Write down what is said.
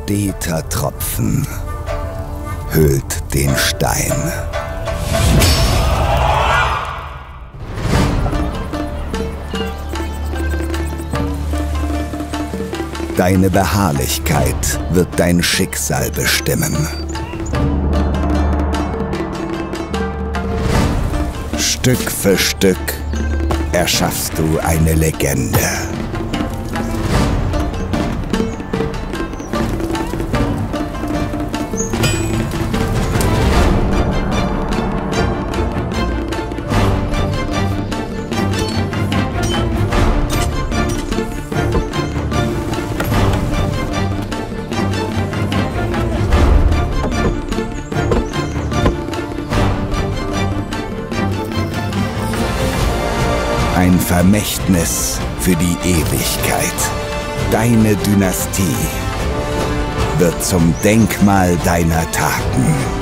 steter Tropfen höhlt den Stein. Deine Beharrlichkeit wird dein Schicksal bestimmen. Stück für Stück erschaffst du eine Legende. Ein Vermächtnis für die Ewigkeit. Deine Dynastie wird zum Denkmal deiner Taten.